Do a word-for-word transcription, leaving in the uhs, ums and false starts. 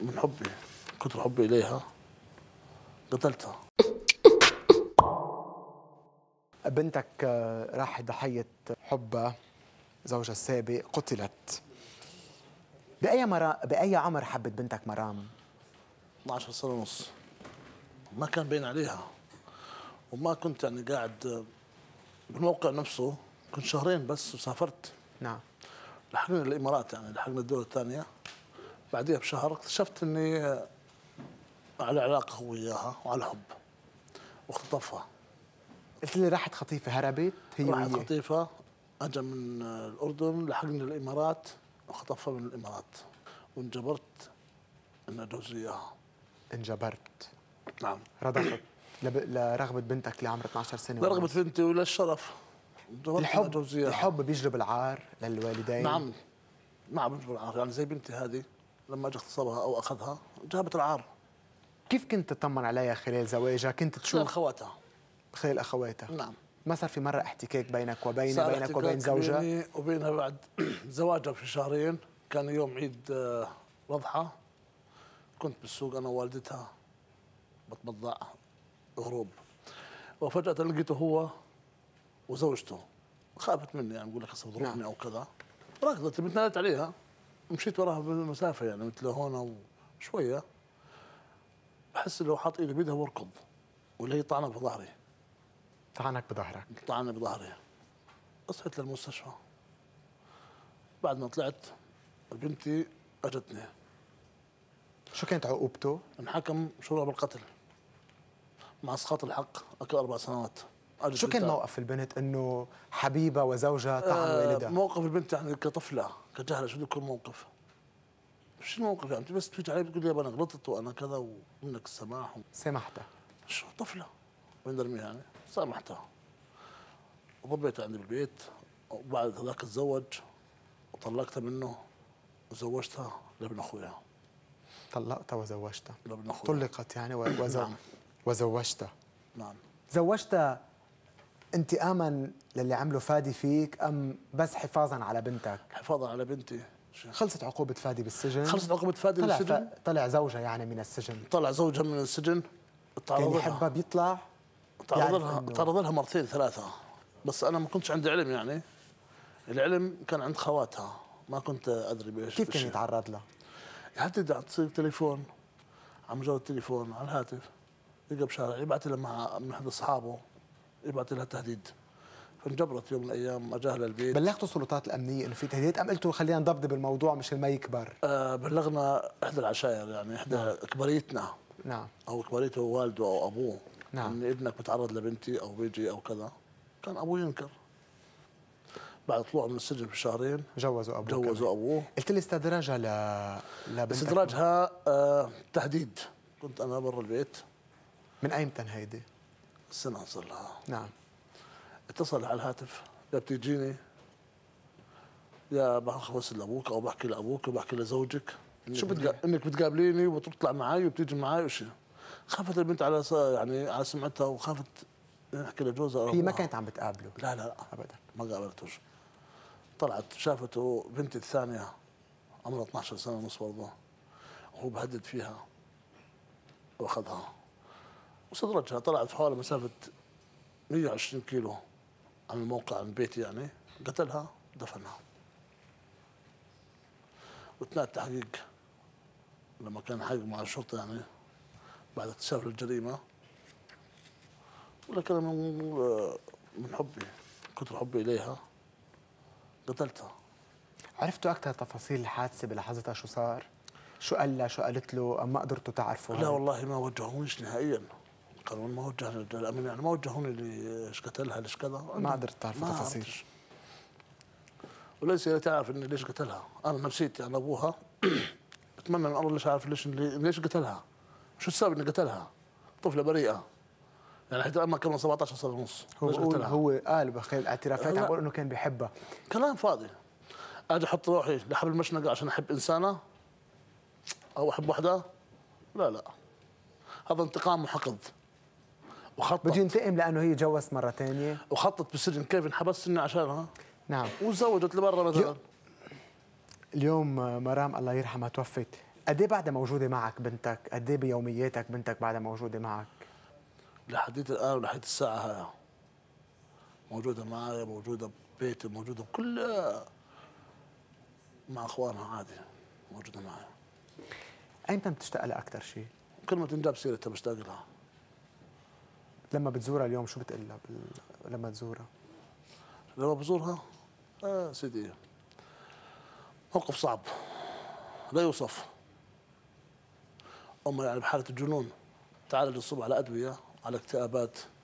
من حبي، كثر حبي إليها قتلتها. بنتك راح ضحية حبها، زوجها السابق قتلت. بأي مرة بأي عمر حبت بنتك مرام؟ اثنعش سنة ونص. ما كان باين عليها، وما كنت يعني قاعد بالموقع نفسه، كنت شهرين بس وسافرت. نعم. لحقنا الإمارات، يعني لحقنا الدولة الثانية. بعدها بشهر اكتشفت إني على علاقة هو وياها وعلى حب، واختطفها. قلت لي راحت خطيفة، هربت هي وياه؟ راحت خطيفة، أجا من الأردن لحقني الإمارات وخطفها من الإمارات، وانجبرت إن أجوز إياها. انجبرت؟ نعم. رضخت لب... لرغبة بنتك اللي عمرها اثنعش سنة. لرغبة بنتي وللشرف. الحب الحب بيجلب العار للوالدين. نعم نعم بيجلب العار، يعني زي بنتي هذه لما اجى اغتصبها او اخذها جابت العار. كيف كنت تطمن عليها خلال زواجها؟ كنت تشوف خلال اخواتها. خلال اخواتها. نعم. ما صار في مرة احتكاك بينك وبينها، بينك وبين زوجها؟ بيني وبينها بعد زواجها بشهرين، كان يوم عيد الاضحى، كنت بالسوق انا ووالدتها بتبضع غروب، وفجأة لقيته هو وزوجته. خافت مني، يعني بقول لك هسه بضربني او كذا. ركضت، بتنادت عليها، مشيت وراها بالمسافه، يعني مثل هون وشويه بحس لو حاط ايده بيدها واركض، ولا هي طعنه بظهري. طعنك بظهرك؟ طعنه بظهري. اصحت للمستشفى. بعد ما طلعت بنتي اجتني. شو كانت عقوبته؟ انحكم شرع بالقتل مع اسقاط الحق، اكل اربع سنوات. شو كان موقف البنت انه حبيبها وزوجها طعن آه والدها؟ موقف البنت يعني كطفله كجهله، شو بده يكون موقف؟ شو الموقف يعني؟ بس بتيجي علي بتقول لي انا غلطت وانا كذا ومنك السماح و... سامحتها؟ شو طفله وين نرميها يعني؟ سامحتها وضبيتها عندي بالبيت، وبعد هذاك تزوج وطلقتها منه وزوجتها لابن اخويا. طلقتها وزوجتها؟ لابن اخويا. طلقت يعني وزو... نعم. وزوجتها؟ نعم. زوجتها انتقاما للي عمله فادي فيك ام بس حفاظا على بنتك؟ حفاظا على بنتي. خلصت عقوبة فادي بالسجن؟ خلصت عقوبة فادي طلع بالسجن. ف... طلع زوجها يعني من السجن؟ طلع زوجها من السجن. كان يحبها بيطلع؟ تعرض لها تعرض لها مرتين ثلاثة، بس أنا ما كنتش عندي علم، يعني العلم كان عند خواتها، ما كنت أدري بإيش. كيف كان يتعرض لها؟ حتى تصير تليفون، عم مجرد التليفون على الهاتف، يلقى بشارع يبعث لها مع من أحد أصحابه، يبعث لها تهديد. فانجبرت يوم من الايام اجاها للبيت. بلغتوا السلطات الامنيه انه في تهديد ام قلتوا خلينا نضبط بالموضوع مشان ما يكبر؟ آه بلغنا احدى العشائر، يعني احدى نعم. كباريتنا. نعم. او كباريته والده او ابوه. نعم. ان ابنك متعرض لبنتي او بيجي او كذا. كان ابوه ينكر. بعد طلوعه من السجن بشهرين جوزوا ابوه. جوزوا ابوه. قلت لي استدراجها ل لبنتك؟ استدراجها آه تهديد. كنت انا برا البيت. من ايمتى هيدي؟ السنه صار لها. نعم. اتصل على الهاتف، يا بتجيني يا بخلص لابوك او بحكي لابوك وبحكي لزوجك شو بدك انك بتقابليني وتطلع معي وبتيجي معي وشي. خافت البنت على يعني على سمعتها وخافت نحكي لجوزها. هي ما كانت عم بتقابله؟ لا لا ابدا ما قابلتوش. طلعت شافته بنتي الثانيه عمرها اثنعش سنه ونص برضه، وهو بهدد فيها واخذها وصدرجها. طلعت في حوالي مسافه مئة وعشرين كيلو عن الموقع عن بيتي، يعني قتلها دفنها. واثناء التحقيق لما كان حقيق مع الشرطه، يعني بعد اكتشاف الجريمه، ولكن من من حبي، كثر حبي اليها قتلتها. عرفتوا اكثر تفاصيل الحادثه بلحظتها شو صار؟ شو قال لها؟ شو قالت له؟ ام ما قدرتوا تعرفوا؟ لا والله ما وجهونيش نهائيا. القانون ما وجهني الامن، يعني ما وجهوني ليش قتلها ليش كذا. ما قدرت تعرفوا تفاصيل. وليس تعرف اني ليش قتلها. انا نفسيتي انا ابوها بتمنى من الله ليش عارف ليش ليش قتلها. شو السبب اني قتلها؟ طفله بريئه، يعني حتى اما كان سبعطعش سنه ونص. هو بقول هو قال بخلال الاعترافات عم بقول انه كان بيحبها. كلام فاضي. اجي احط روحي لحبل المشنقه عشان احب انسانه او احب وحده؟ لا لا، هذا انتقام وحقد. وخطط بده ينتقم لانه هي جوزت مره ثانيه وخطط بالسجن كيف انحبستني عشانها. نعم. وتزوجت لبرا مثلا. اليوم مرام الله يرحمها توفت، قد ايه بعدها موجوده معك بنتك؟ قد ايه بيومياتك بنتك بعدها موجوده معك؟ لحديت الان ولحد الساعه هاي موجوده معي، موجوده ببيتي، موجوده بكل مع اخوانها عادي موجوده معي. ايمتى بتشتاق لها اكثر شيء؟ كل ما تنجاب سيرتها بشتاق لها. لما بتزورها اليوم شو بتقول لها بال... لما تزورها؟ لما بزورها آه سيدي موقف صعب لا يوصف. أمي يعني بحالة الجنون، تعالج الصبح على أدوية، على اكتئابات،